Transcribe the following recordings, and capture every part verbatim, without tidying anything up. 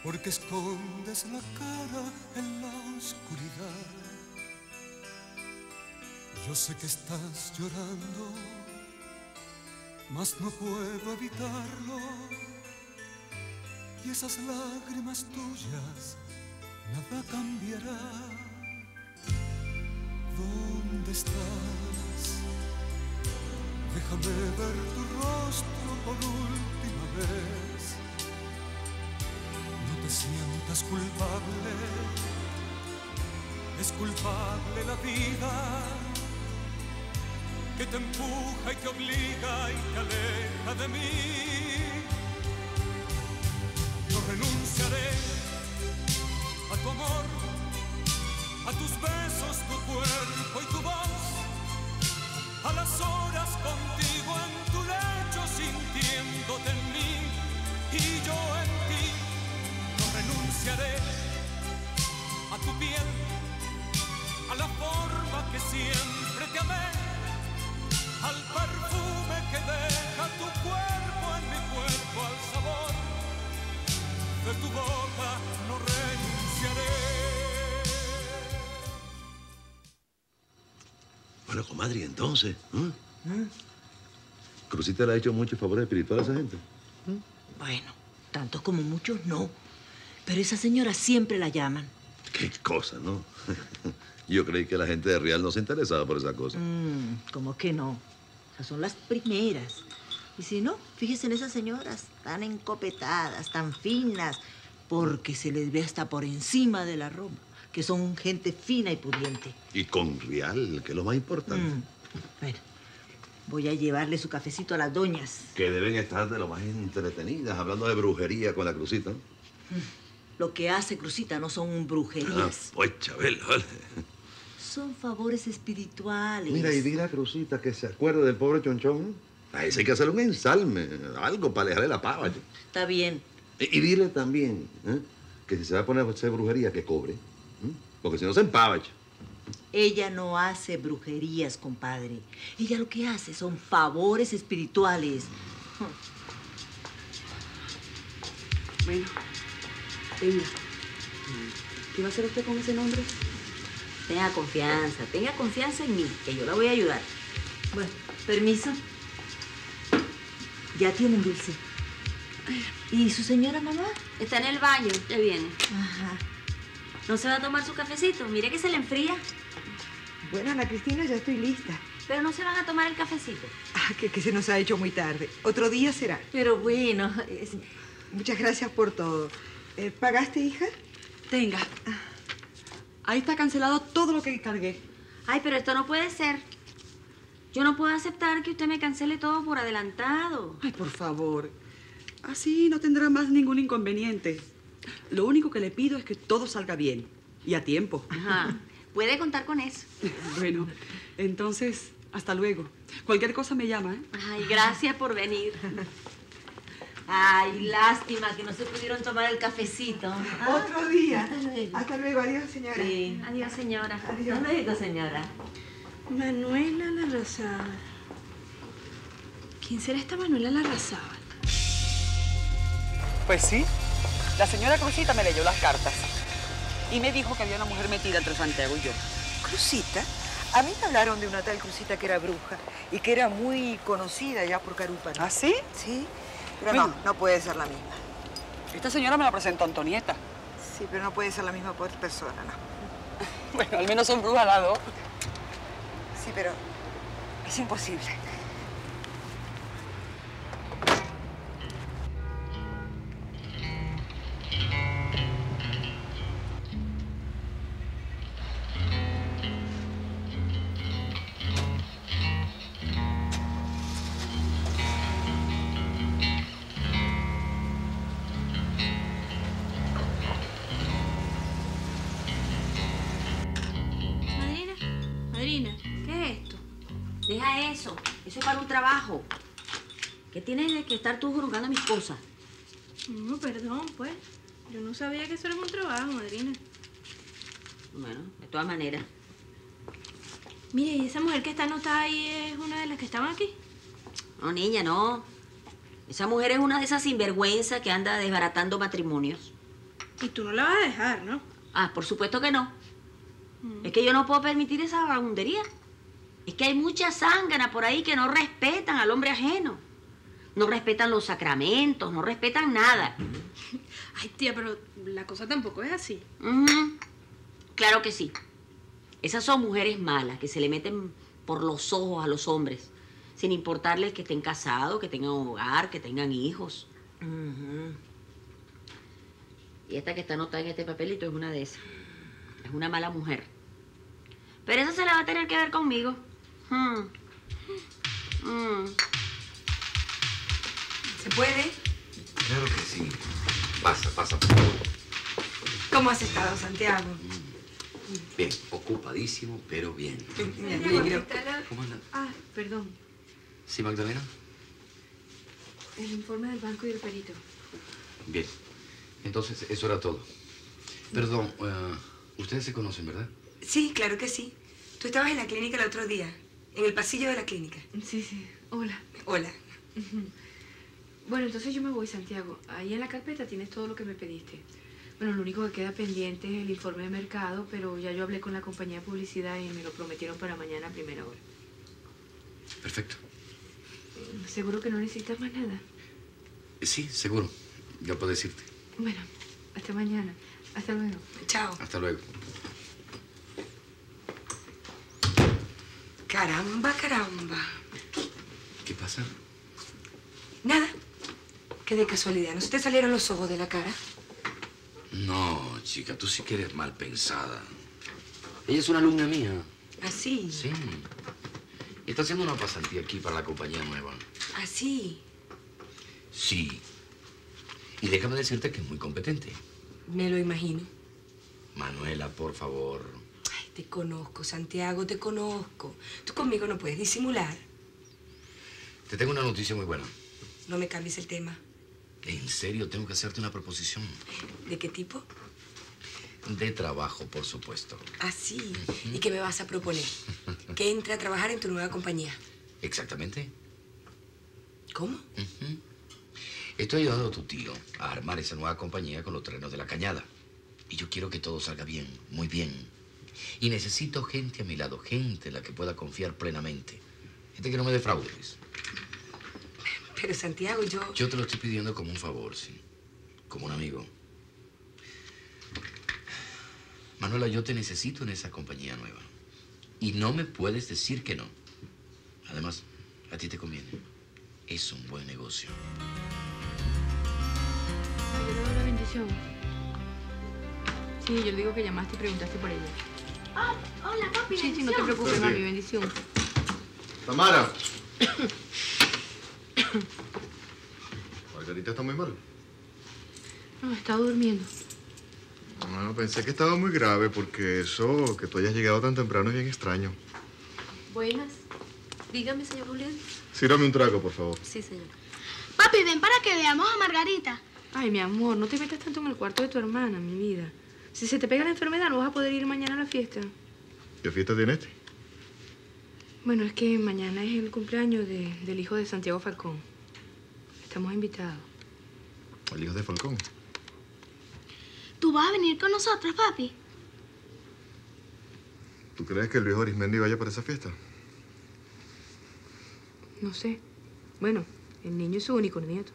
porque escondes la cara en la oscuridad. Yo sé que estás llorando, mas no puedo evitarlo. Y esas lágrimas tuyas nada cambiará. ¿Dónde estás? Déjame ver tu rostro por última vez. No te sientas culpable, es culpable la vida que te empuja y te obliga y te aleja de mí. No renunciaré a tu amor, a tus besos, tu cuerpo y tu voz, a las horas contigo en tu lecho, sintiéndote en mí y yo en ti. No renunciaré a tu piel, a la forma que siempre te amé, al perfume que deja tu cuerpo en mi cuerpo, al sabor de tu boca. No renunciaré. Bueno, comadre, ¿y entonces? ¿Mm? ¿Mm? ¿Crucita le ha hecho muchos favores espirituales a esa gente? ¿Mm? Bueno, tantos como muchos no. Pero esa señora siempre la llaman. Qué cosa, ¿no? Yo creí que la gente de Real no se interesaba por esa cosa. Mm, ¿cómo que no? Esas son las primeras. Y si no, fíjese en esas señoras, tan encopetadas, tan finas, porque se les ve hasta por encima de la ropa, que son gente fina y pudiente. Y con Real, que es lo más importante. Mm. Bueno, voy a llevarle su cafecito a las doñas. Que deben estar de lo más entretenidas, hablando de brujería con la Crucita. Mm. Lo que hace Crucita no son brujerías. Ah, pues, Chabel, vale. Son favores espirituales. Mira, y dile a Crucita que se acuerde del pobre Chonchón. A ese hay que hacerle un ensalme, algo para alejarle la pava. Está bien. Y, y dile también, ¿eh?, que si se va a poner a hacer brujería, que cobre. ¿eh? Porque si no se empava. Ella no hace brujerías, compadre. Ella lo que hace son favores espirituales. Bueno, venga. ¿Qué va a hacer usted con ese nombre? Tenga confianza, tenga confianza en mí, que yo la voy a ayudar. Bueno, permiso. Ya tienen dulce. ¿Y su señora mamá? Está en el baño, ya viene. Ajá. ¿No se va a tomar su cafecito? Mire que se le enfría. Bueno, Ana Cristina, ya estoy lista. Pero no se van a tomar el cafecito. Ah, que, que se nos ha hecho muy tarde. Otro día será. Pero bueno... Es... Muchas gracias por todo. Eh, ¿Pagaste, hija? Tenga. Ahí está cancelado todo lo que cargué. Ay, pero esto no puede ser. Yo no puedo aceptar que usted me cancele todo por adelantado. Ay, por favor. Así no tendrá más ningún inconveniente. Lo único que le pido es que todo salga bien y a tiempo. Ajá. Puede contar con eso. Bueno, entonces, hasta luego. Cualquier cosa me llama, ¿eh? Ay, gracias por venir. Ay, lástima que no se pudieron tomar el cafecito. ¿Ah? Otro día. Hasta luego. Hasta luego. Adiós, señora. Sí. Adiós, señora. Adiós. Hasta luego, señora. Manuela Larrazábal. ¿Quién será esta Manuela Larrazábal? Pues sí. La señora Crucita me leyó las cartas y me dijo que había una mujer metida entre Santiago y yo. ¿Crucita? A mí me hablaron de una tal Crucita que era bruja y que era muy conocida ya por Carúpano. ¿Ah, sí? Sí, pero Bueno. no, no puede ser la misma. Esta señora me la presentó Antonieta. Sí, pero no puede ser la misma por persona, no. Bueno, al menos son brujas las dos. Sí, pero es imposible. Madrina, madrina, ¿qué es esto? Deja eso. Eso es para un trabajo. ¿Qué tienes de que estar tú juzgando mis cosas? No, perdón, pues. Yo no sabía que eso era un trabajo, madrina. Bueno, de todas maneras. Mire, ¿y esa mujer que está anotada ahí es una de las que estaban aquí? No, niña, no. Esa mujer es una de esas sinvergüenzas que anda desbaratando matrimonios. Y tú no la vas a dejar, ¿no? Ah, por supuesto que no. Mm. Es que yo no puedo permitir esa vagabundería. Es que hay mucha zángana por ahí que no respetan al hombre ajeno. No respetan los sacramentos, no respetan nada. Ay, tía, pero la cosa tampoco es así. Uh-huh. Claro que sí. Esas son mujeres malas que se le meten por los ojos a los hombres, sin importarles que estén casados, que tengan hogar, que tengan hijos. Uh-huh. Y esta que está anotada en este papelito es una de esas. Es una mala mujer. Pero esa se la va a tener que ver conmigo. Hmm. Hmm. ¿Se puede? Claro que sí. Pasa, pasa, por favor. ¿Cómo has estado, Santiago? Bien, ocupadísimo, pero bien. Me alegro. ¿Cómo andan? Ah, perdón. ¿Sí, Magdalena? El informe del banco y del perito. Bien. Entonces, eso era todo. Perdón, uh, ustedes se conocen, ¿verdad? Sí, claro que sí. Tú estabas en la clínica el otro día, en el pasillo de la clínica. Sí, sí. Hola. Hola. Uh-huh. Bueno, entonces yo me voy, Santiago. Ahí en la carpeta tienes todo lo que me pediste. Bueno, lo único que queda pendiente es el informe de mercado, pero ya yo hablé con la compañía de publicidad y me lo prometieron para mañana a primera hora. Perfecto. ¿Seguro que no necesitas más nada? Sí, seguro. Ya puedes irte. Bueno, hasta mañana. Hasta luego. Chao. Hasta luego. Caramba, caramba. ¿Qué pasa? Nada. Que de casualidad, ¿no se te salieron los ojos de la cara? No, chica, tú sí que eres mal pensada. Ella es una alumna mía. ¿Ah, sí? Sí. Y está haciendo una pasantía aquí para la compañía nueva. ¿Ah, sí? Sí. Y déjame decirte que es muy competente. Me lo imagino. Manuela, por favor. Ay, te conozco, Santiago, te conozco. Tú conmigo no puedes disimular. Te tengo una noticia muy buena. No me cambies el tema. En serio, tengo que hacerte una proposición. ¿De qué tipo? De trabajo, por supuesto. Ah, sí. Uh-huh. ¿Y qué me vas a proponer? Que entre a trabajar en tu nueva compañía. Exactamente. ¿Cómo? Uh-huh. Estoy ayudando a tu tío a armar esa nueva compañía con los terrenos de la Cañada. Y yo quiero que todo salga bien, muy bien. Y necesito gente a mi lado, gente en la que pueda confiar plenamente. Gente que no me defraudes. Pero, Santiago, yo... Yo te lo estoy pidiendo como un favor, sí. Como un amigo. Manuela, yo te necesito en esa compañía nueva. Y no me puedes decir que no. Además, a ti te conviene. Es un buen negocio. Yo le doy la bendición. Sí, yo le digo que llamaste y preguntaste por ella. Ah, hola, papi. Sí, sí, no te preocupes, mami, bendición. Tamara. Margarita está muy mal. No, estaba durmiendo. No, pensé que estaba muy grave porque eso, que tú hayas llegado tan temprano es bien extraño. Buenas. Dígame, señor Julián. Sírvame un trago, por favor. Sí, señor. Papi, ven para que veamos a Margarita. Ay, mi amor, no te metas tanto en el cuarto de tu hermana, mi vida. Si se te pega la enfermedad, no vas a poder ir mañana a la fiesta. ¿Qué fiesta tiene este? Bueno, es que mañana es el cumpleaños de, del hijo de Santiago Falcón. Estamos invitados. ¿El hijo de Falcón? ¿Tú vas a venir con nosotros, papi? ¿Tú crees que Luis Arismendi vaya para esa fiesta? No sé. Bueno, el niño es su único nieto.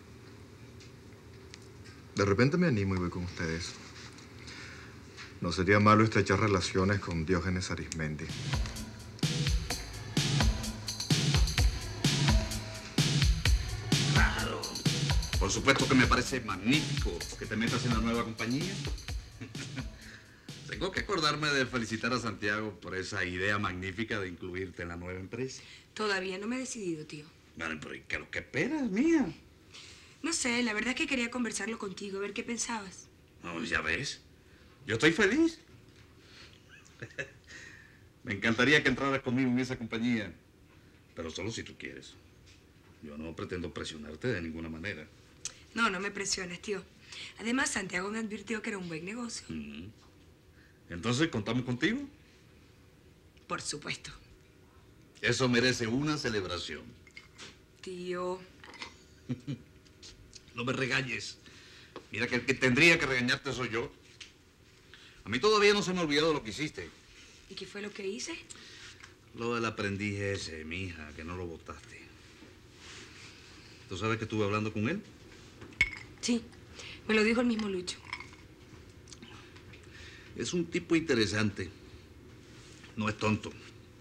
De repente me animo y voy con ustedes. No sería malo estrechar relaciones con Diógenes Arismendi. Claro. Por supuesto que me parece magnífico que te metas en la nueva compañía. Tengo que acordarme de felicitar a Santiago por esa idea magnífica de incluirte en la nueva empresa. Todavía no me he decidido, tío. Bueno, pero ¿y qué lo que esperas, mía? No sé, la verdad es que quería conversarlo contigo, a ver qué pensabas. No, ya ves. Yo estoy feliz. Me encantaría que entraras conmigo en esa compañía. Pero solo si tú quieres. Yo no pretendo presionarte de ninguna manera. No, no me presiones, tío. Además, Santiago me advirtió que era un buen negocio. Mm. Entonces, ¿contamos contigo? Por supuesto. Eso merece una celebración. Tío. No me regañes. Mira que el que tendría que regañarte soy yo. A mí todavía no se me ha olvidado lo que hiciste. ¿Y qué fue lo que hice? Lo del aprendiz ese, mija, que no lo botaste. ¿Tú sabes que estuve hablando con él? Sí, me lo dijo el mismo Lucho. Es un tipo interesante. No es tonto.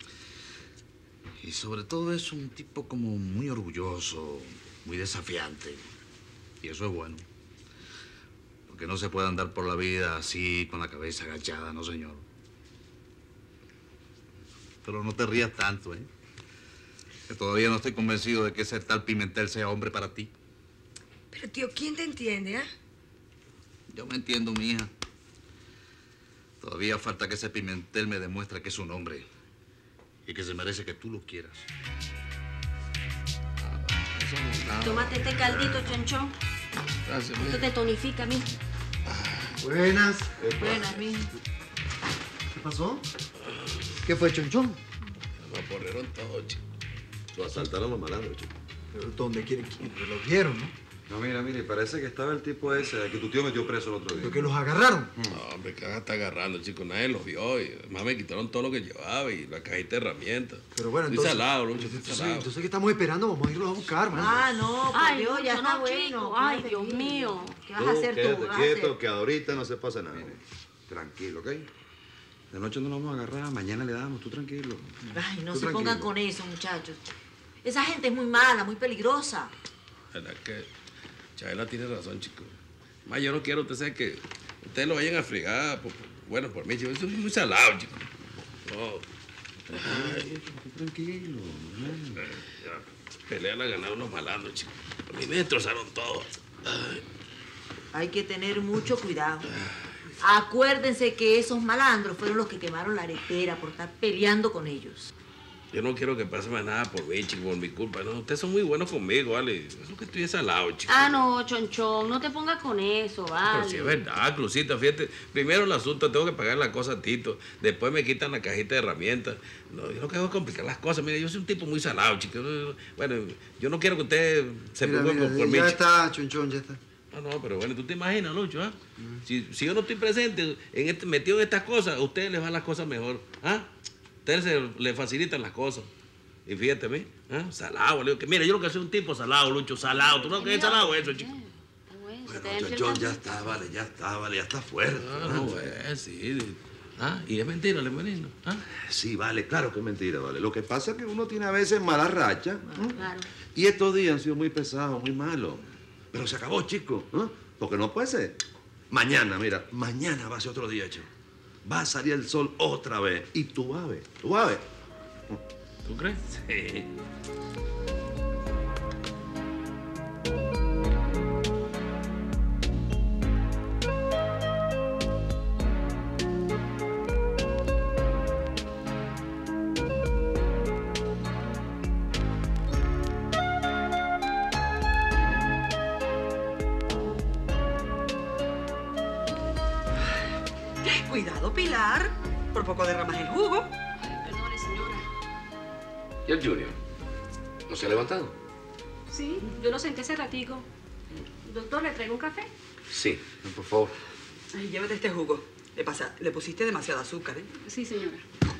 Y sobre todo es un tipo como muy orgulloso, muy desafiante. Y eso es bueno. Porque no se puede andar por la vida así, con la cabeza agachada, no, señor. Pero no te rías tanto, ¿eh? Que todavía no estoy convencido de que ese tal Pimentel sea hombre para ti. Pero, tío, ¿quién te entiende, ah? Yo me entiendo, mi hija. Todavía falta que ese Pimentel me demuestre que es un hombre y que se merece que tú lo quieras. Tómate este caldito, Chonchón. Gracias, Esto te tonifica, mijo. Buenas. Buenas, mijo. ¿Qué pasó? ¿Qué fue, Chonchón? Me aporrearon todo, chico. Lo asaltaron los malandros, chico. ¿Pero dónde quieren? Lo vieron, ¿no? No, mira, mira, parece que estaba el tipo ese que tu tío metió preso el otro día. ¿Pero que los agarraron? No, hombre, que van a estar agarrando, chico. Nadie los vio. Y además me quitaron todo lo que llevaba y la cajita de herramientas. Pero bueno, estoy entonces... salado, Lucho, estoy entonces, salado. entonces, ¿qué estamos esperando? Vamos a irlos a buscar, man. Ah, no, por Ay, Dios, Lucho, ya está no, bueno. chico. Ay, Dios mío. ¿Qué vas a hacer tú? Quédate ¿Qué vas a quieto, hacer? que ahorita no se pasa nada. Tranquilo, ¿ok? De noche no nos vamos a agarrar, mañana le damos, tú tranquilo. Ay, no Tú se tranquilo. pongan con eso, muchachos. Esa gente es muy mala, muy peligrosa. La verdad que Chabela tiene razón, chico. Más yo no quiero, usted sabe que ustedes lo vayan a fregar. Por, por- bueno, por mí, chico. Eso es muy salado, chico. No. Ay, tranquilo. Ya, pelea la ganaron los malandros, chico. A mí me destrozaron todo. Ay. Hay que tener mucho cuidado. Acuérdense que esos malandros fueron los que quemaron la aretera por estar peleando con ellos. Yo no quiero que pase más nada por mí, chico, por mi culpa. No, ustedes son muy buenos conmigo, ¿vale? Es lo que estoy salado, chico. Ah, no, Chonchón, no te pongas con eso, vale. Pero si es verdad, Crucita, fíjate. Primero el asunto, tengo que pagar la cosa a Tito. Después me quitan la cajita de herramientas. No, yo no quiero complicar las cosas. Mire, yo soy un tipo muy salado, chico. Bueno, yo no quiero que usted se Mira, preocupe mira, por, por mí, ya chico. está, Chonchón, ya está. No, no, pero bueno, tú te imaginas, Lucho, ¿ah? Si, si yo no estoy presente, en este, metido en estas cosas, a ustedes les van las cosas mejor, ¿ah? A ustedes se, les facilitan las cosas. Y fíjate, ¿ves? ¿Ah? Salado, le digo que mira, yo lo que soy un tipo salado, Lucho, salado. ¿Tú no crees que es salado eso, chico? Bueno, Chonchón, ya está, vale, ya está, vale, ya está fuerte. Ah, no, pues, sí. Ah, y es mentira, le menino. ¿Ah? Sí, vale, claro que es mentira, vale. Lo que pasa es que uno tiene a veces mala racha. ¿no? Claro. Y estos días han sido muy pesados, muy malos. Pero se acabó, chico. ¿No? Porque no puede ser. Mañana, mira, mañana va a ser otro día, chico. Va a salir el sol otra vez. Y tú vas a ver, tú vas a ver. ¿Tú crees? Sí. Cuidado, Pilar. Por poco derramas el jugo. Perdone, señora. ¿Y el Junior? ¿No se ha levantado? Sí, yo lo senté hace ratico. Doctor, ¿le traigo un café? Sí, por favor. Ay, llévate este jugo. Le, pasa, le pusiste demasiado azúcar, ¿eh? Sí, señora.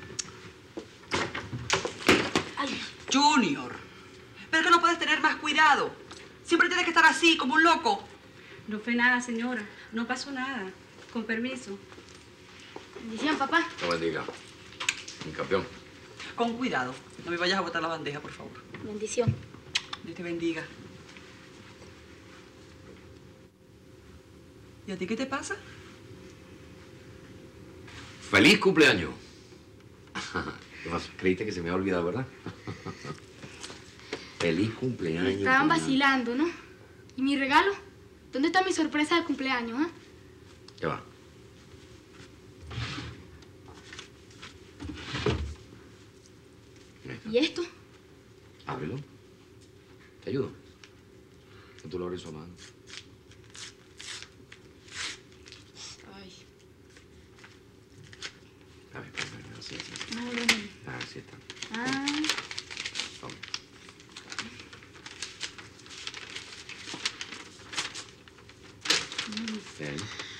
Ay, Junior. ¿Pero que no puedes tener más cuidado? Siempre tienes que estar así, como un loco. No fue nada, señora. No pasó nada. Con permiso. Bendición, papá. No bendiga. Mi campeón. Con cuidado. No me vayas a botar la bandeja, por favor. Bendición. Dios te bendiga. ¿Y a ti qué te pasa? ¡Feliz cumpleaños! ¿Qué pasa? Creíste que se me había olvidado, ¿verdad? ¡Feliz cumpleaños! Estaban mamá. vacilando, ¿no? ¿Y mi regalo? ¿Dónde está mi sorpresa de cumpleaños, ah? ¿Qué va? ¿Y esto? Ábrelo. ¿Te ayudo? Que tú lo abres su mano. Ay. A ver, a ver, así, así. Ah, Así está. ah. Toma. Bien.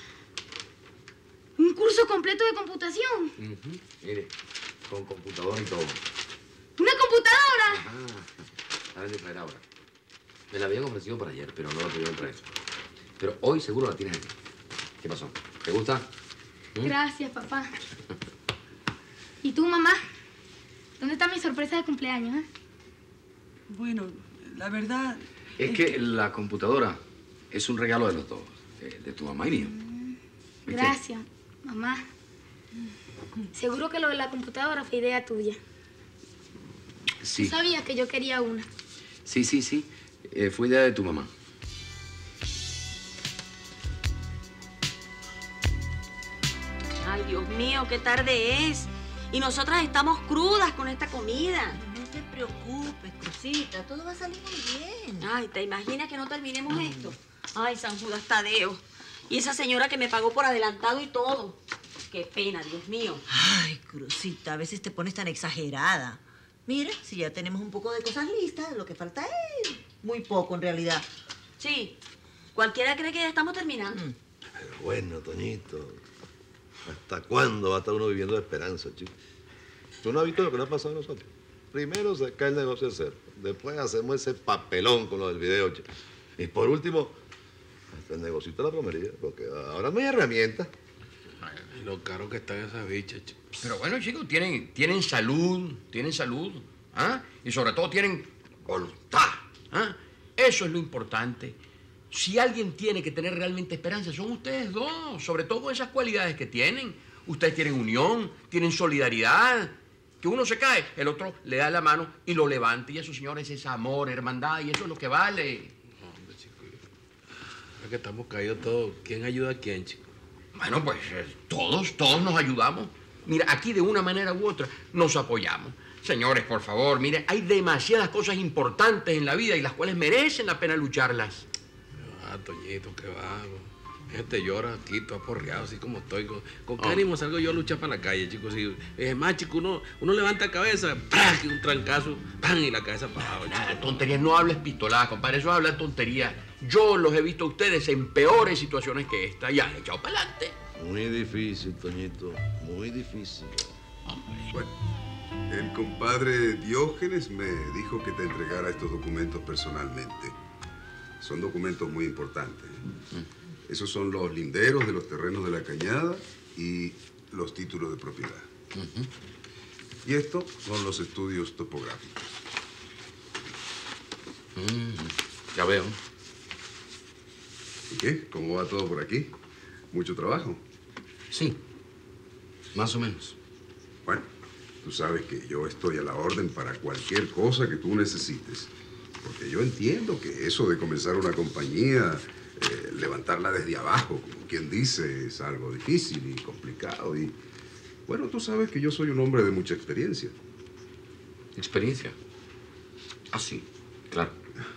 Un curso completo de computación. Uh-huh. Mire, con computadora y todo. ¿Una computadora? Ajá. La deben de traer ahora. Me la habían ofrecido para ayer, pero no la pudieron traer. Pero hoy seguro la tienes aquí. ¿Qué pasó? ¿Te gusta? ¿Mm? Gracias, papá. ¿Y tú, mamá? ¿Dónde está mi sorpresa de cumpleaños, eh? Bueno, la verdad... Es que la computadora es un regalo de los dos, de, de tu mamá y mío. ¿Viste? Gracias, mamá. Seguro que lo de la computadora fue idea tuya. Sí. Tú sabías que yo quería una. Sí, sí, sí. Eh, fue idea de tu mamá. Ay, Dios mío, qué tarde es. Y nosotras estamos crudas con esta comida. No te preocupes, Crucita, todo va a salir muy bien. Ay, ¿te imaginas que no terminemos esto? Ay, San Judas Tadeo. Y esa señora que me pagó por adelantado y todo. Qué pena, Dios mío. Ay, Crucita, a veces te pones tan exagerada. Mira, si ya tenemos un poco de cosas listas, lo que falta es muy poco en realidad. Sí, cualquiera cree que ya estamos terminando. Mm. Pero bueno, Toñito, ¿hasta cuándo va a estar uno viviendo de esperanza, chico? ¿Tú no has visto lo que nos ha pasado a nosotros? Primero se cae el negocio a cero, después hacemos ese papelón con lo del video, chico. Y por último, hasta el negocio de la plomería, porque ahora no hay herramientas. Y lo caro que están esas bichas, chico. Pero bueno, chicos, tienen, tienen salud, tienen salud, ¿ah? Y sobre todo tienen voluntad, ¿ah? Eso es lo importante. Si alguien tiene que tener realmente esperanza, son ustedes dos, sobre todo con esas cualidades que tienen. Ustedes tienen unión, tienen solidaridad. Que uno se cae, el otro le da la mano y lo levanta. Y eso, señores, es amor, hermandad, y eso es lo que vale. No, hombre, chico. Es que estamos caídos todos. ¿Quién ayuda a quién, chico? Bueno, pues eh, todos, todos nos ayudamos. Mira, aquí de una manera u otra nos apoyamos. Señores, por favor, miren, hay demasiadas cosas importantes en la vida y las cuales merecen la pena lucharlas. Ah, Toñito, qué vago. Gente llora aquí, todo aporreado, así como estoy. ¿Con, con qué Oh. ánimo salgo yo a luchar para la calle, chicos? Si, es más, chico, uno, uno levanta la cabeza, ¡pah! Y un trancazo, ¡pam! Y la cabeza para abajo, chico. Ah, tonterías, no hables pistoladas, compadre, eso habla tonterías. Yo los he visto a ustedes en peores situaciones que esta y han echado para adelante. Muy difícil, Toñito, muy difícil. Bueno, el compadre Diógenes me dijo que te entregara estos documentos personalmente. Son documentos muy importantes. Esos son los linderos de los terrenos de la Cañada y los títulos de propiedad. Y estos son los estudios topográficos. Mm, ya veo. ¿Y qué? ¿Cómo va todo por aquí? ¿Mucho trabajo? Sí, más o menos. Bueno, tú sabes que yo estoy a la orden para cualquier cosa que tú necesites. Porque yo entiendo que eso de comenzar una compañía, eh, levantarla desde abajo, como quien dice, es algo difícil y complicado. Y bueno, tú sabes que yo soy un hombre de mucha experiencia. ¿Experiencia? Ah, sí, claro.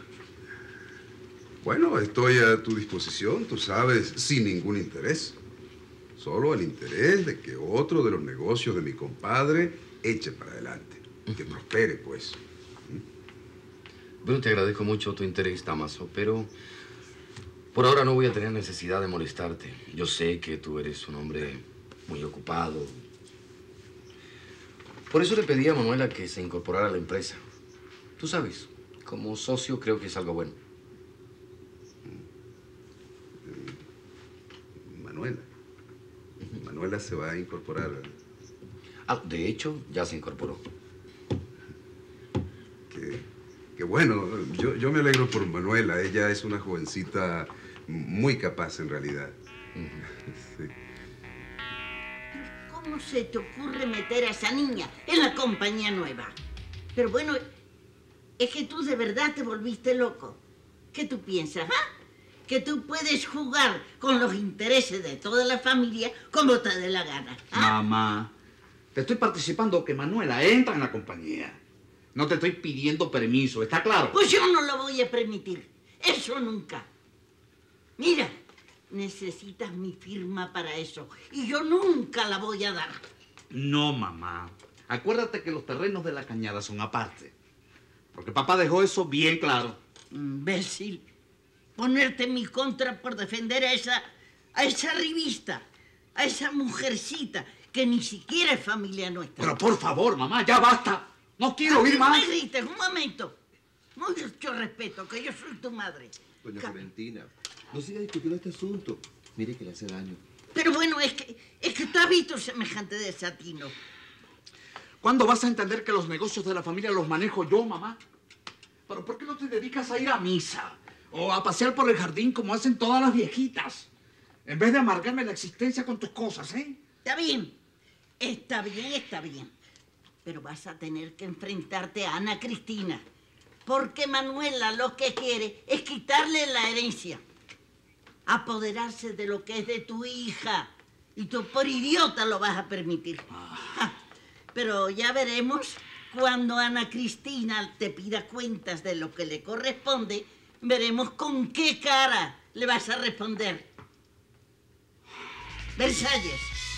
Bueno, estoy a tu disposición, tú sabes, sin ningún interés. Solo el interés de que otro de los negocios de mi compadre eche para adelante. Que prospere, pues. Bueno, te agradezco mucho tu interés, Damaso, pero por ahora no voy a tener necesidad de molestarte. Yo sé que tú eres un hombre muy ocupado. Por eso le pedí a Manuela que se incorporara a la empresa. Tú sabes, como socio creo que es algo bueno. Manuela. Manuela se va a incorporar. Ah, de hecho, ya se incorporó. Que, que bueno, yo, yo me alegro por Manuela. Ella es una jovencita muy capaz en realidad. Sí. ¿Cómo se te ocurre meter a esa niña en la compañía nueva? Pero bueno, es que tú de verdad te volviste loco. ¿Qué tú piensas, ah? Que tú puedes jugar con los intereses de toda la familia como te dé la gana. ¿Ah? Mamá, te estoy participando que Manuela entra en la compañía. No te estoy pidiendo permiso, ¿está claro? Pues yo no lo voy a permitir. Eso nunca. Mira, necesitas mi firma para eso. Y yo nunca la voy a dar. No, mamá. Acuérdate que los terrenos de la Cañada son aparte. Porque papá dejó eso bien claro. Imbécil. ponerte en mi contra por defender a esa, a esa revista, a esa mujercita que ni siquiera es familia nuestra. Pero por favor, mamá, ya basta. No quiero oír más. No me grites, un momento. Mucho respeto, que yo soy tu madre. Doña Florentina, no siga discutiendo este asunto. Mire que le hace daño. Pero bueno, es que, es que tú has visto semejante desatino. ¿Cuándo vas a entender que los negocios de la familia los manejo yo, mamá? ¿Pero por qué no te dedicas a ir a misa? O a pasear por el jardín como hacen todas las viejitas. En vez de amargarme la existencia con tus cosas, ¿eh? Está bien. Está bien, está bien. Pero vas a tener que enfrentarte a Ana Cristina. Porque Manuela lo que quiere es quitarle la herencia. Apoderarse de lo que es de tu hija. Y tú por idiota lo vas a permitir. Ah. Pero ya veremos cuando Ana Cristina te pida cuentas de lo que le corresponde, veremos con qué cara le vas a responder. Versalles.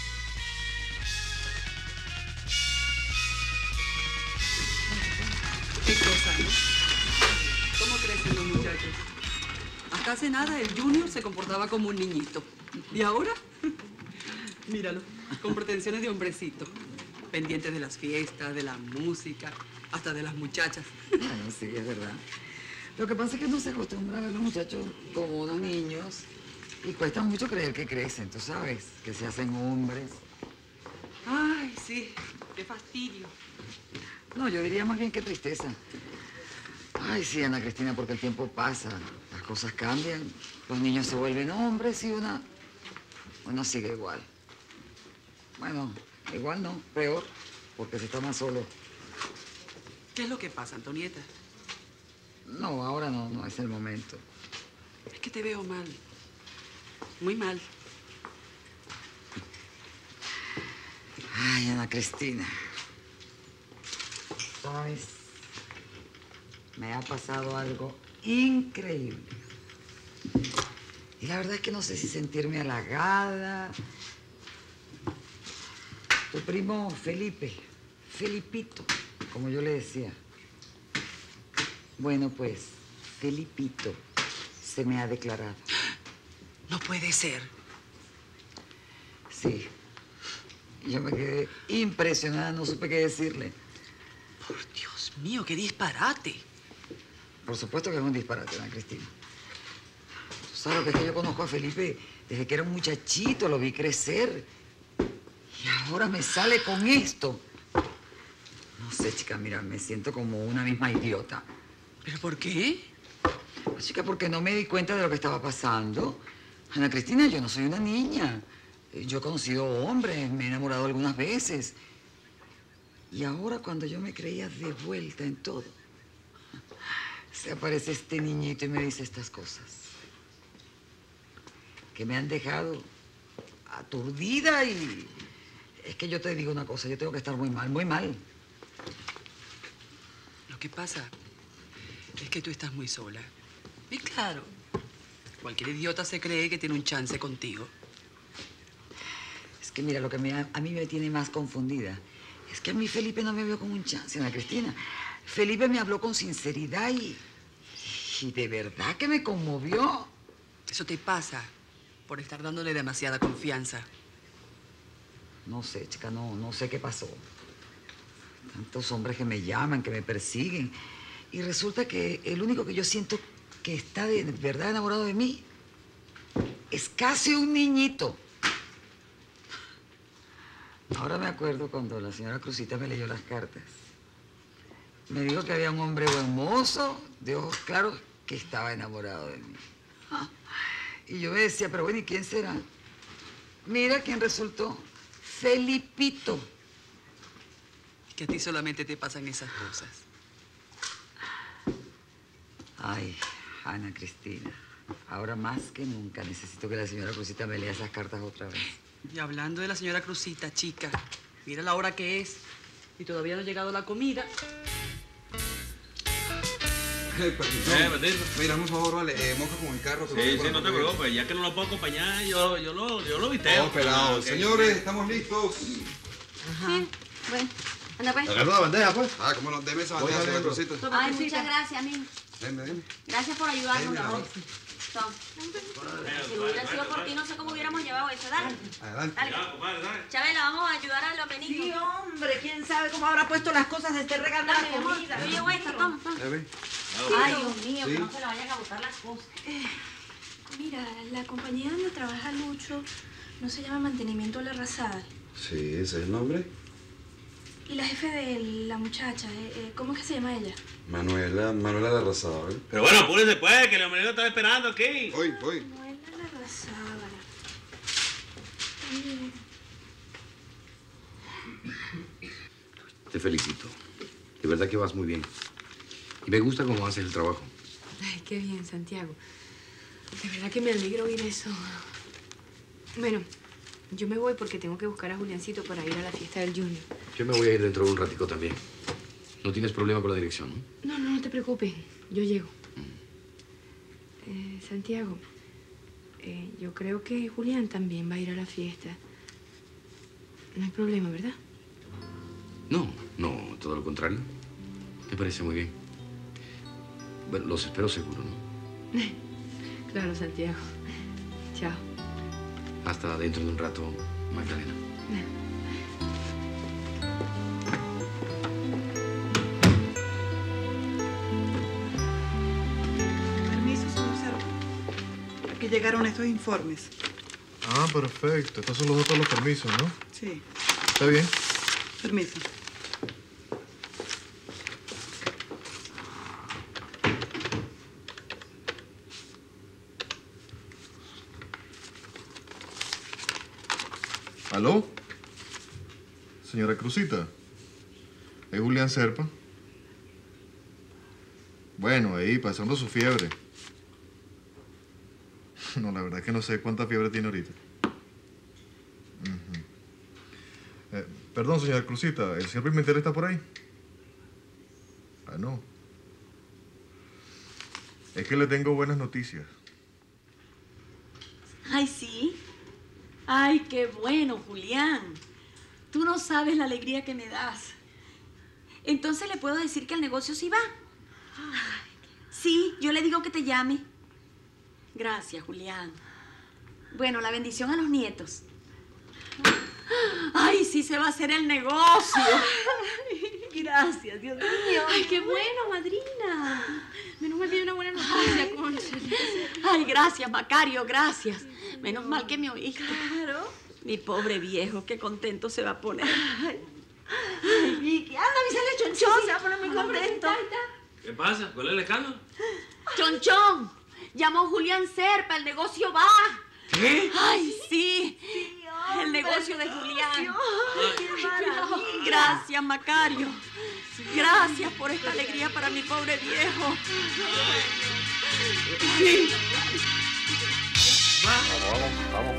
Qué cosa, ¿no? ¿Cómo crecen los muchachos? Hasta hace nada el Junior se comportaba como un niñito. ¿Y ahora? Míralo, con pretensiones de hombrecito. Pendientes de las fiestas, de la música, hasta de las muchachas. Bueno, sí, es verdad. Lo que pasa es que no se acostumbra a ver a los muchachos como unos niños y cuesta mucho creer que crecen, tú sabes, que se hacen hombres. Ay, sí, qué fastidio. No, yo diría más bien que tristeza. Ay, sí, Ana Cristina, porque el tiempo pasa, las cosas cambian, los niños se vuelven hombres y una, uno sigue igual. Bueno, igual no, peor, porque se está más solo. ¿Qué es lo que pasa, Antonieta? No, ahora no, no es el momento. Es que te veo mal, muy mal. Ay, Ana Cristina. ¿Sabes? Me ha pasado algo increíble. Y la verdad es que no sé si sentirme halagada. Tu primo Felipe, Felipito, como yo le decía. Bueno, pues, Felipito se me ha declarado. No puede ser. Sí. Yo me quedé impresionada, no supe qué decirle. Por Dios mío, qué disparate. Por supuesto que es un disparate, Ana Cristina. Tú sabes que es que yo conozco a Felipe desde que era un muchachito, lo vi crecer. Y ahora me sale con esto. No sé, chica, mira, me siento como una misma idiota. ¿Pero por qué? Pues, chica, porque no me di cuenta de lo que estaba pasando. Ana Cristina, yo no soy una niña. Yo he conocido hombres, me he enamorado algunas veces. Y ahora, cuando yo me creía de vuelta en todo, se aparece este niñito y me dice estas cosas. Que me han dejado aturdida y... Es que yo te digo una cosa, yo tengo que estar muy mal, muy mal. Lo que pasa es que tú estás muy sola. Y claro, cualquier idiota se cree que tiene un chance contigo. Es que mira, lo que me, a mí me tiene más confundida es que a mí Felipe no me vio como un chance, Ana Cristina. Felipe me habló con sinceridad y... Y de verdad que me conmovió. Eso te pasa por estar dándole demasiada confianza. No sé, chica, no, no sé qué pasó. Tantos hombres que me llaman, que me persiguen. Y resulta que el único que yo siento que está de verdad enamorado de mí es casi un niñito. Ahora me acuerdo cuando la señora Cruzita me leyó las cartas. Me dijo que había un hombre buen mozo, de ojos claros, que estaba enamorado de mí. Y yo me decía, pero bueno, ¿y quién será? Mira quién resultó. Felipito. Que a ti solamente te pasan esas cosas. Ay, Ana Cristina, ahora más que nunca necesito que la señora Cruzita me lea esas cartas otra vez. Y hablando de la señora Cruzita, chica, mira la hora que es y todavía no ha llegado la comida. Eh, permiso. Eh, Patito. Mira, por favor, vale, eh, moja con el carro. Que Sí, voy sí, no te correr. preocupes. Ya que no lo puedo acompañar, yo, yo lo, yo lo viteo. Oh, pelado. Ok. Señores, estamos listos. Ajá. Bueno, anda pues. Agarra la bandeja, pues. Ah, cómo no, deme esa Voy bandeja, a señora verlo. Cruzita. Ay, muchas gracias, amigo. Deme, deme. Gracias por ayudarnos, Deme la Raúl. bolsa. Tom. Si no hubiera sido por ti, no sé cómo hubiéramos llevado eso. Dale. Adelante. Dale. Ya, compadre, dale. Chabela, vamos a ayudar a los Benito. Sí, hombre, quién sabe cómo habrá puesto las cosas de este regalo de Dame, la amor. comida. Yo llevo esto, Tom. Tom. Ya ve. Ay, Dios mío, Sí. que no se le vayan a botar las cosas. Mira, la compañía donde trabaja Lucho no se llama Mantenimiento La Arrasada. Sí, ese es el nombre. Y la jefe de la muchacha, eh, eh, ¿cómo es que se llama ella? Manuela, Manuela la Arrasada, ¿eh? Pero bueno, apúrese pues, que el hombre está esperando aquí. Voy, voy. Manuela La Arrasada. Te felicito. De verdad que vas muy bien. Y me gusta cómo haces el trabajo. Ay, qué bien, Santiago. De verdad que me alegro oír eso. Bueno, yo me voy porque tengo que buscar a Juliancito para ir a la fiesta del Junior. Yo me voy a ir dentro de un ratico también. No tienes problema con la dirección, ¿no? No, no, no te preocupes. Yo llego. Eh, Santiago, eh, yo creo que Julián también va a ir a la fiesta. No hay problema, ¿verdad? No, no, todo lo contrario. Me parece muy bien. Bueno, los espero seguro, ¿no? Claro, Santiago. Chao. Hasta dentro de un rato, Magdalena. Permiso, señor Cerro. Aquí llegaron estos informes. Ah, perfecto. Estos son los otros los permisos, ¿no? Sí. Está bien. Permiso. ¿Aló? Señora Cruzita. ¿Es Julián Serpa? Bueno, ahí, pasando su fiebre. No, la verdad es que no sé cuánta fiebre tiene ahorita. Ujú. Eh, perdón, señora Cruzita, ¿el señor Pimentel está por ahí? Ah, no. Es que le tengo buenas noticias. Ay, sí. Ay, qué bueno, Julián. Tú no sabes la alegría que me das. Entonces le puedo decir que el negocio sí va. Sí, yo le digo que te llame. Gracias, Julián. Bueno, la bendición a los nietos. Ay, sí se va a hacer el negocio. Gracias, Dios mío. Ay, qué bueno, madrina. Menos mal que hay una buena noticia, Concha. Ay, gracias, Macario, gracias. Menos mal que me oíste. Claro. Mi pobre viejo, qué contento se va a poner. Ay, Vicky, anda, avísale a Chonchón, se va a poner muy contento. ¿Qué pasa? ¿Cuál es el escándalo? Chonchón, llamó Julián Serpa, el negocio va. ¿Qué? Ay, sí. Sí, el negocio de Julián. Ay, qué maravilla. Gracias, Macario. Gracias por esta alegría para mi pobre viejo. Sí. Vamos, vamos, vamos.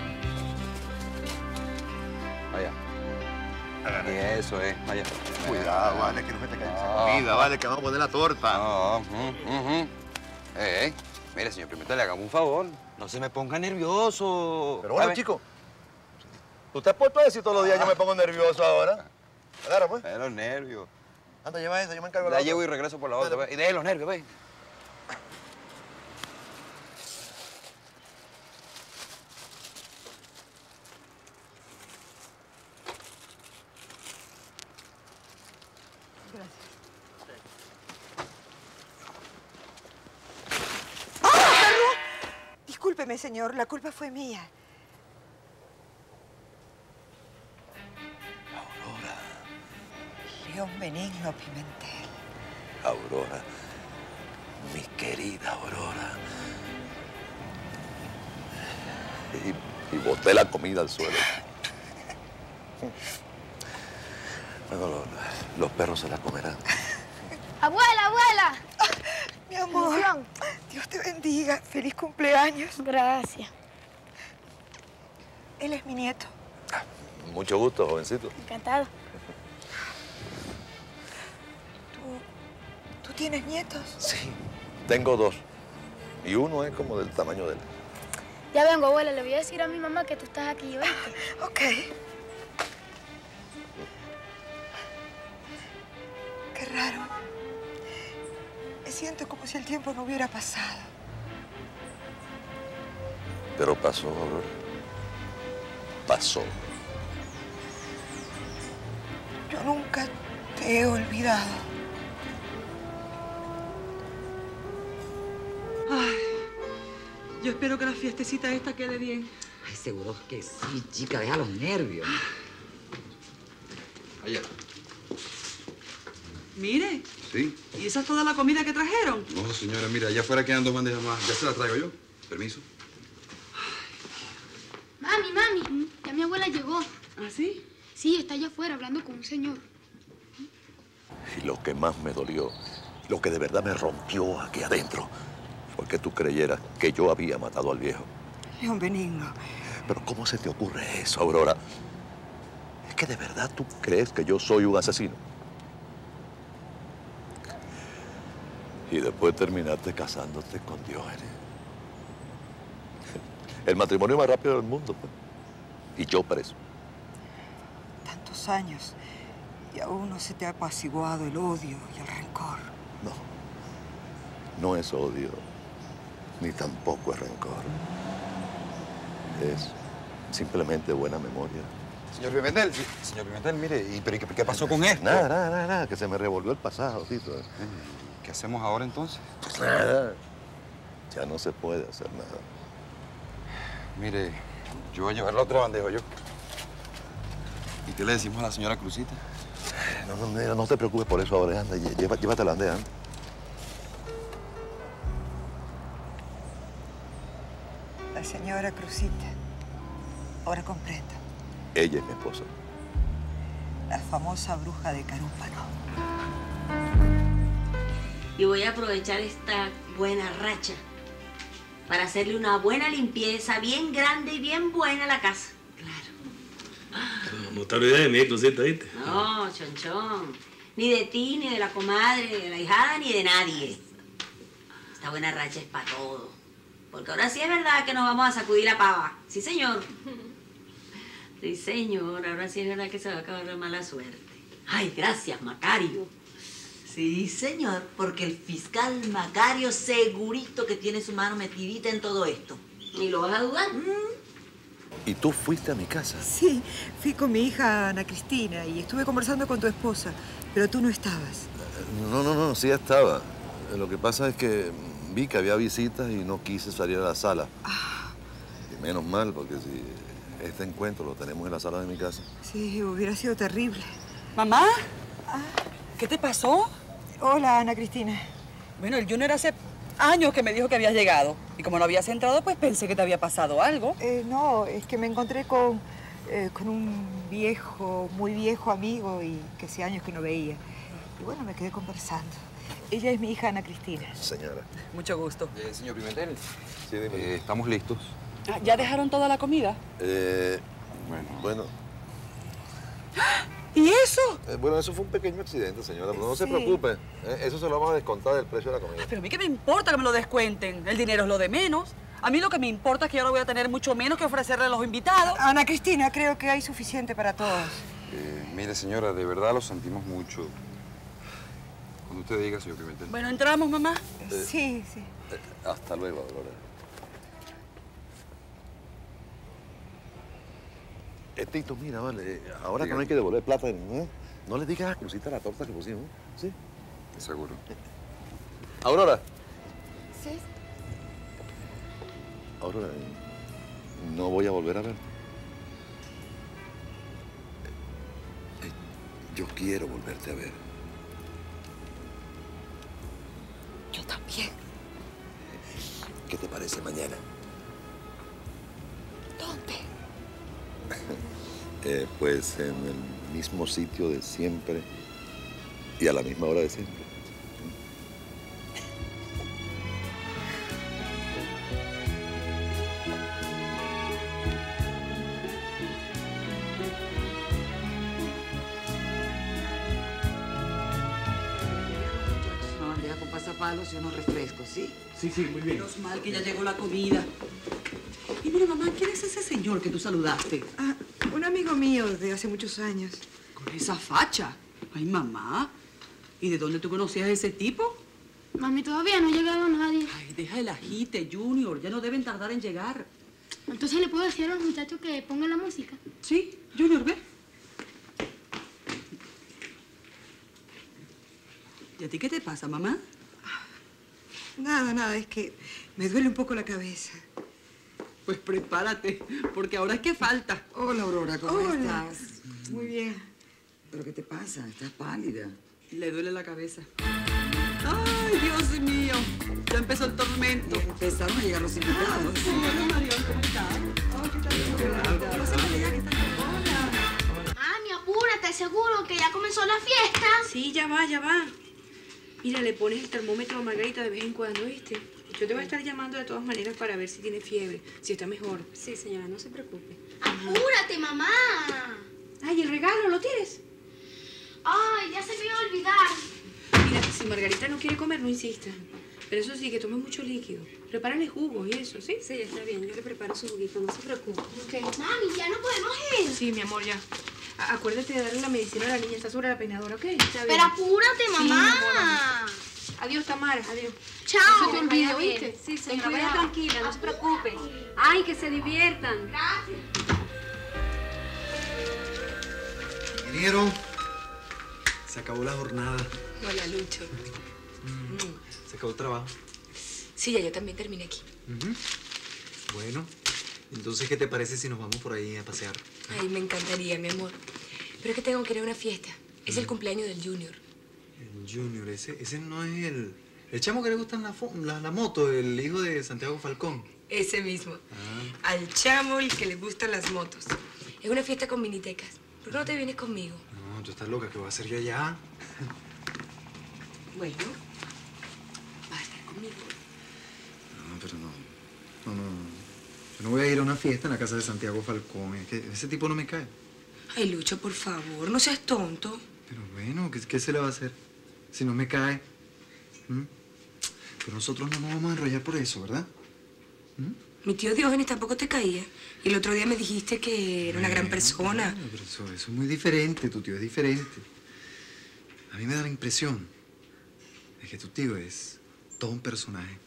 Vaya. Y eso es, vaya. Cuidado, vale, que no se te caiga esa comida, vale, que vamos a poner la torta. No, uh, uh, uh. Eh, mire, señor Pimentel, le hagamos un favor. No se me ponga nervioso. Pero bueno, chico, usted por todo decir todos los días yo me pongo nervioso ahora. Agarra, pues. De los nervios. Anda, lleva eso, yo me encargo de La la llevo y otra. regreso por la otra, ve. Y deje los nervios, ve. Discúlpeme, señor, la culpa fue mía. Aurora. León Benigno Pimentel. Aurora. Mi querida Aurora. Y, y boté la comida al suelo. Bueno, los, los perros se la comerán. ¡Abuela, abuela! Mi amor, Dios te bendiga. Feliz cumpleaños. Gracias. Él es mi nieto. Mucho gusto, jovencito. Encantado. ¿Tú tienes nietos? Sí, tengo dos. Y uno es como del tamaño de él. Ya vengo, abuela. Le voy a decir a mi mamá que tú estás aquí, ¿oíste? Ok. Qué raro. Me siento como si el tiempo no hubiera pasado. Pero pasó, Aurora. Pasó. Yo nunca te he olvidado. Ay, yo espero que la fiestecita esta quede bien. Ay, seguro que sí, chica, deja los nervios. Allá. Mire, Sí. ¿y esa es toda la comida que trajeron? No, señora, mira, allá afuera quedan dos bandejas más. Ya se las traigo yo. Permiso. Mami, mami, ya mi abuela llegó. ¿Ah, sí? Sí, está allá afuera hablando con un señor. Y lo que más me dolió, lo que de verdad me rompió aquí adentro, fue que tú creyeras que yo había matado al viejo. León Benigno. Pero ¿cómo se te ocurre eso, Aurora? ¿Es que de verdad tú crees que yo soy un asesino? Y después terminaste casándote con Diógenes. El matrimonio más rápido del mundo, pues. Y yo preso. Tantos años y aún no se te ha apaciguado el odio y el rencor. No. No es odio, ni tampoco es rencor. Es simplemente buena memoria. Señor Pimentel, sí, señor Pimentel, mire, ¿y, pero, ¿y qué, qué pasó con esto? Nada, nada, nada, nada, que se me revolvió el pasado, Tito. ¿Qué hacemos ahora entonces? Pues nada. Ya no se puede hacer nada. Mire, yo voy a llevar la otra bandeja yo. ¿Y qué le decimos a la señora Cruzita? No, no, mira, no te preocupes por eso ahora, anda, lleva, llévate la bandeja, anda. La señora Cruzita. Ahora comprendo. Ella es mi esposa. La famosa bruja de Carúpano. Y voy a aprovechar esta buena racha para hacerle una buena limpieza, bien grande y bien buena a la casa. No, no te olvides de mí, Cruzita, ¿viste? No, chonchón. Ni de ti, ni de la comadre, ni de la hijada, ni de nadie. Esta buena racha es para todo. Porque ahora sí es verdad que nos vamos a sacudir la pava. Sí, señor. Sí, señor. Ahora sí es verdad que se va a acabar la mala suerte. Ay, gracias, Macario. Sí, señor, porque el fiscal Macario segurito que tiene su mano metidita en todo esto. ¿Y lo vas a dudar? ¿Y tú fuiste a mi casa? Sí, fui con mi hija Ana Cristina y estuve conversando con tu esposa, pero tú no estabas. No, no, no, sí estaba. Lo que pasa es que vi que había visitas y no quise salir a la sala. Ah. Y menos mal, porque si este encuentro lo tenemos en la sala de mi casa. Sí, hubiera sido terrible. ¿Mamá? ¿Qué te pasó? Hola, Ana Cristina. Bueno, el Junior hace años que me dijo que habías llegado. Y como no habías entrado, pues pensé que te había pasado algo. Eh, no, es que me encontré con, eh, con un viejo, muy viejo amigo y que hace años que no veía. Y bueno, me quedé conversando. Ella es mi hija Ana Cristina. Señora. Mucho gusto. Eh, señor Pimentel. Sí, dime. Eh, estamos listos. Ah, ¿ya dejaron toda la comida? Eh, bueno. Bueno. ¿Y eso? Eh, bueno, eso fue un pequeño accidente, señora, pero no se Sí. preocupe. Eh, eso se lo vamos a descontar del precio de la comida. Pero a mí qué me importa que me lo descuenten. El dinero es lo de menos. A mí lo que me importa es que yo ahora voy a tener mucho menos que ofrecerle a los invitados. Ana Cristina, creo que hay suficiente para todos. Eh, mire, señora, de verdad lo sentimos mucho. Cuando usted diga, señor Pimentel. Bueno, ¿entramos, mamá? Eh, Sí, sí. Eh, hasta luego, Aurora. Eh, Tito, mira, vale, ahora que no hay que devolver plata, ¿eh? No le digas a Cruzita la torta que pusimos, ¿sí? Seguro. Aurora. Sí. Aurora, no voy a volver a verte. Eh, Yo quiero volverte a ver. Yo también. ¿Qué te parece mañana? ¿Dónde? Eh, pues en el mismo sitio de siempre y a la misma hora de siempre. Una bandeja con pasapalos y unos refrescos, ¿sí? Sí, sí, muy bien. Menos mal que ya llegó la comida. Y mira, mamá, ¿quién es ese señor que tú saludaste? Ah, un amigo mío de hace muchos años. Con esa facha. Ay, mamá. ¿Y de dónde tú conocías a ese tipo? Mami, todavía no ha llegado nadie. Ay, deja el agite, Junior. Ya no deben tardar en llegar. Entonces le puedo decir a los muchachos que pongan la música. Sí, Junior, ve. ¿Y a ti qué te pasa, mamá? Nada, nada, es que me duele un poco la cabeza. Pues prepárate, porque ahora es que falta. Hola, Aurora, ¿cómo Hola. estás? Muy bien. ¿Pero qué te pasa? Estás pálida. Le duele la cabeza. ¡Ay, Dios mío! Ya empezó el tormento. Empezaron a llegar los invitados. Hola, Marión, ¿cómo estás? Mami, apúrate, seguro que ya comenzó la fiesta. Sí, ya va, ya va. Mira, le pones el termómetro a Margarita de vez en cuando, ¿viste? Yo te voy a estar llamando de todas maneras para ver si tiene fiebre, si está mejor. Sí, señora, no se preocupe. ¡Apúrate, mamá! Ay, ¿el regalo lo tienes? Ay, ya se me iba a olvidar. Mira, si Margarita no quiere comer, no insista. Pero eso sí, que tome mucho líquido. Prepárale jugos y eso, ¿sí? Sí, está bien. Yo le preparo su juguito, no se preocupe. Okay. Mami, ya no podemos ir. Sí, mi amor, ya. A acuérdate de darle la medicina a la niña. Está sobre la peinadora, ¿ok? Está bien. Pero apúrate, Sí, mamá. mi amor, vamos. Adiós, Tamara. Adiós. Chao. No se te olvide, Vaya bien. ¿oíste? Sí, Ten señora, vaya cuidado. tranquila, no se preocupe. Ay, que se diviertan. Gracias. Ingeniero, se acabó la jornada. Hola, Lucho. Se acabó el trabajo. Sí, ya yo también terminé aquí. Ujú. Bueno, entonces, ¿qué te parece si nos vamos por ahí a pasear? Ay, me encantaría, mi amor. Pero es que tengo que ir a una fiesta. Es el cumpleaños del Junior. El Junior, ese, ese no es el... El chamo que le gusta la, fo- la, la moto, el hijo de Santiago Falcón. Ese mismo. Ah, Al chamo el que le gustan las motos. Es una fiesta con minitecas. ¿Por qué no te vienes conmigo? no, tú estás loca, ¿qué voy a hacer yo allá? Bueno, vas a estar conmigo. No, pero no. No, no, no. Yo no voy a ir a una fiesta en la casa de Santiago Falcón. Es que ese tipo no me cae. Ay, Lucho, por favor, no seas tonto. Pero bueno, ¿qué, qué se le va a hacer? Si no me cae. ¿Mm? Pero nosotros no nos vamos a enrollar por eso, ¿verdad? Mi tío Diógenes tampoco te caía. Y el otro día me dijiste que era una gran persona. Bueno, pero eso, eso es muy diferente, tu tío es diferente. A mí me da la impresión de que tu tío es todo un personaje.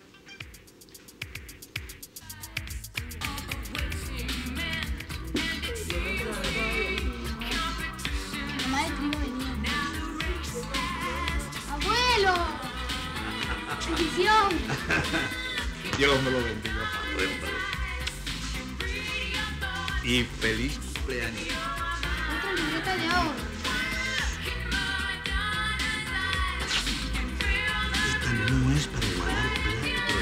Mamá de trigo venía. ¡Abuelo! ¡Bendición! Dios me lo bendiga, padre. Y feliz cumpleaños. Otra libreta de ahorro. Esta no es para guardar plata.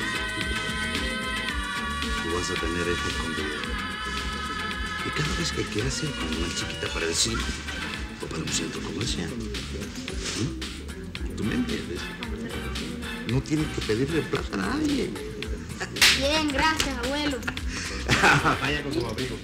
Tú vas a tener esto escondido. Y cada vez que quieras ir con una chiquita para el cine o para un centro comercial, ¿sí? ¿Tú me entiendes? No tienes que pedirle plata a nadie. Bien, gracias, abuelo. Vaya con sus amigos.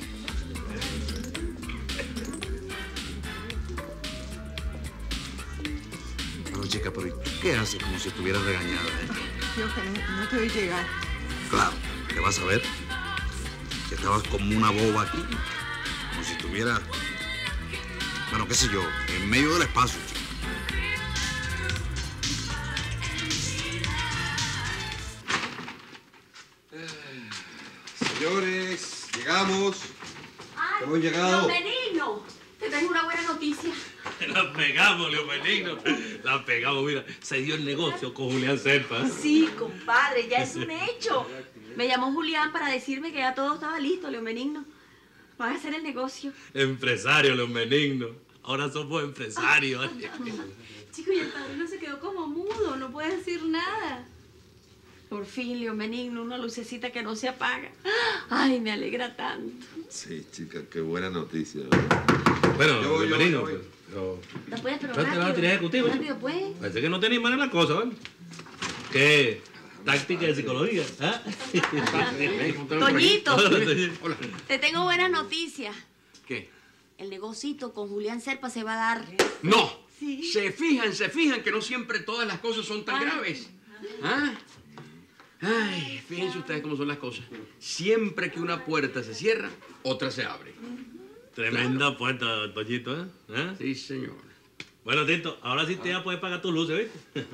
Bueno, chica, pero ¿y tú qué haces como si estuvieras regañada, eh? Diógenes, no te oí llegar. Claro, ¿qué vas a ver? Que estabas como una boba aquí. Como si estuviera, bueno, qué sé yo, en medio del espacio. chica. Señores, llegamos. Ay, Hemos llegado. Leo Benigno, te tengo una buena noticia. La pegamos, Leo Benigno. La pegamos, mira. Se dio el negocio con Julián Serpa. Sí, compadre, ya es un hecho. Me llamó Julián para decirme que ya todo estaba listo, Leo Benigno. Van a hacer el negocio. Empresario, Leo Benigno. Ahora somos empresarios. Chico, y el padrino se quedó como mudo, no puede decir nada. Por fin, Leo Benigno, una lucecita que no se apaga. Ay, me alegra tanto. Sí, chica, qué buena noticia. Bueno, Yo voy, Leo yo Benigno, voy, yo pues, pero- Después, pero ¿No te vas a rápido. tirar ejecutivo? Rápido, pues. Parece que no tenéis mal en la cosa, ¿vale? ¿Qué? Táctica de psicología, ¿ah? Toñito. Hola, Toñito. Te tengo buenas noticias. ¿Qué? El negocito con Julián Serpa se va a dar. ¡No! Sí. Se fijan, se fijan que no siempre todas las cosas son tan Ay. graves. ¿Ah? Ay, fíjense ustedes cómo son las cosas. Siempre que una puerta se cierra, otra se abre. Tremenda puerta, Toñito, ¿eh? ¿eh? Sí, señor. Bueno, Tito, ahora sí te ya puedes pagar tus luces, ¿viste?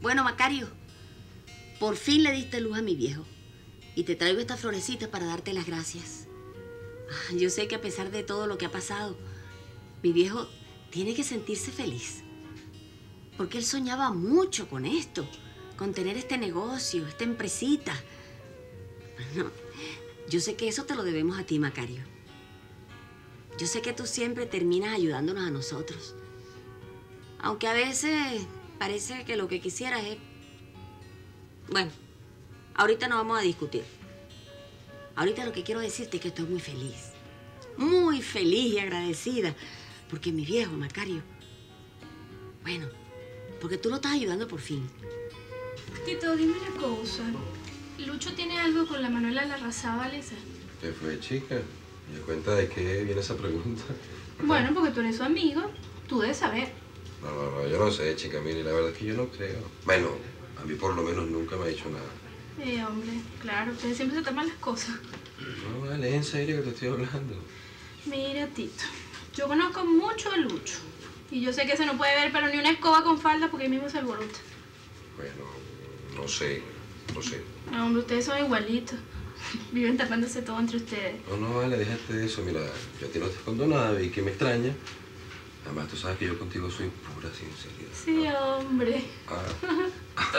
Bueno, Macario, por fin le diste luz a mi viejo. Y te traigo estas florecitas para darte las gracias. Yo sé que a pesar de todo lo que ha pasado, mi viejo tiene que sentirse feliz. Porque él soñaba mucho con esto, con tener este negocio, esta empresita. Bueno, yo sé que eso te lo debemos a ti, Macario. Yo sé que tú siempre terminas ayudándonos a nosotros. Aunque a veces parece que lo que quisieras es... Bueno, ahorita no vamos a discutir. Ahorita lo que quiero decirte es que estoy muy feliz. Muy feliz y agradecida. Porque mi viejo, Macario... Bueno, porque tú lo estás ayudando por fin. Tito, dime una cosa. ¿Lucho tiene algo con la Manuela Larrazábal esa? ¿Qué fue, chica? ¿Me cuenta de qué viene esa pregunta? Bueno, porque tú eres su amigo. Tú debes saber. No, no, no, yo no sé, chica, mire, la verdad es que yo no creo. Bueno, a mí por lo menos nunca me ha dicho nada. Eh, hombre, claro, ustedes siempre se toman las cosas. No, vale, en serio que te estoy hablando. Mira, Tito, yo conozco mucho a Lucho. Y yo sé que se no puede ver, pero ni una escoba con falda porque ahí mismo se alborota. Bueno, no sé, no sé. No, hombre, ustedes son igualitos. Viven tapándose todo entre ustedes. No, no, vale, déjate de eso. Mira, yo a ti no te escondo nada y que me extraña. Además, tú sabes que yo contigo soy pura sinceridad. Sí, hombre. Ah.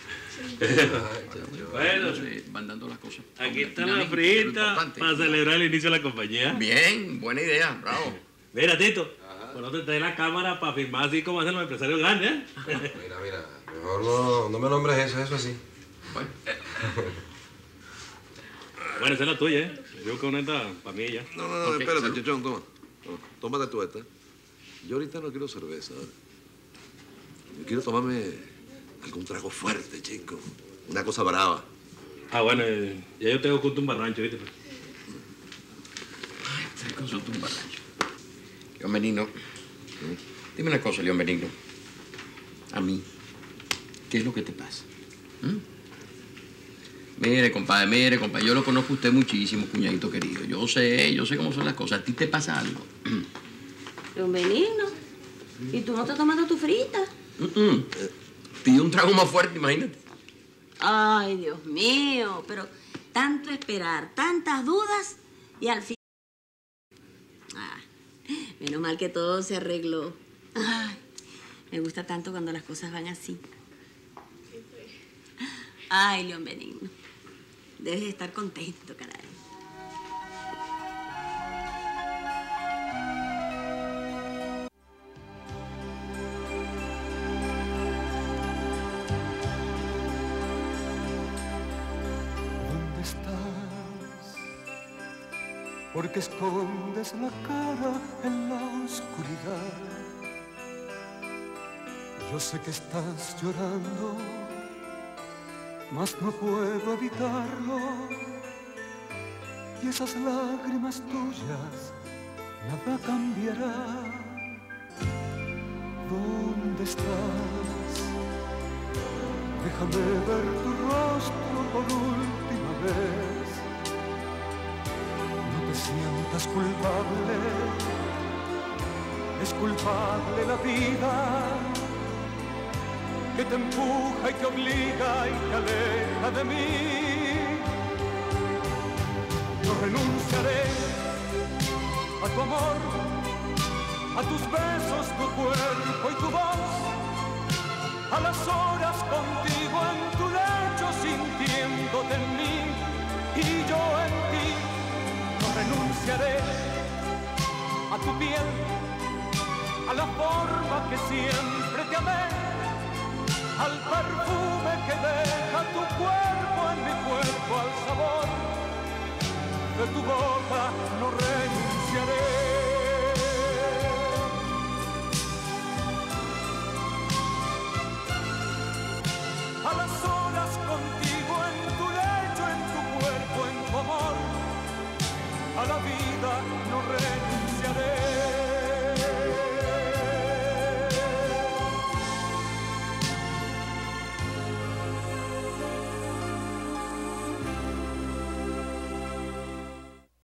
Bueno, sí, van dando las cosas. Aquí está la frita para celebrar el inicio de la compañía. Bien, buena idea, bravo. Mira, Tito, cuando te traes la cámara para filmar así como hacen los empresarios grandes, ¿eh? Mira, mira, mejor no, no me nombres eso, eso así. Bueno. Bueno, esa es la tuya, ¿eh? Yo con esta para mí ya. No, no, no, Ok, espérate, salud. chichón, toma. Toma, tómate tú esta. Yo ahorita no quiero cerveza. Yo quiero tomarme algún trago fuerte, chico. Una cosa brava. Ah, bueno, eh, ya yo tengo junto un barrancho, ¿viste? Ay, consulta un barrancho. León Benigno, dime una cosa, León Benigno. A mí, ¿qué es lo que te pasa? ¿Mm? Mire, compadre, mire, compadre, yo lo conozco a usted muchísimo, cuñadito querido. Yo sé, yo sé cómo son las cosas. ¿A ti te pasa algo? León Benigno, ¿y tú no estás tomando tu frita? Mm -mm. Pide un trago más fuerte, imagínate. Ay, Dios mío, pero tanto esperar, tantas dudas y al fin... Ah, menos mal que todo se arregló. Ay, me gusta tanto cuando las cosas van así. Ay, León Benigno, debes de estar contento, caray. Porque escondes la cara en la oscuridad. Yo sé que estás llorando, mas no puedo evitarlo. Y esas lágrimas tuyas nada cambiará. ¿Dónde estás? Déjame ver tu rostro por última vez. No te sientas culpable, es culpable la vida que te empuja y te obliga y te aleja de mí. No renunciaré a tu amor, a tus besos, tu cuerpo y tu voz, a las horas contigo en tu lecho sintiéndote en mí y yo en ti. No renunciaré a tu piel, a la forma que siempre te amé, al perfume que deja tu cuerpo en mi cuerpo, al sabor de tu boca. No renunciaré.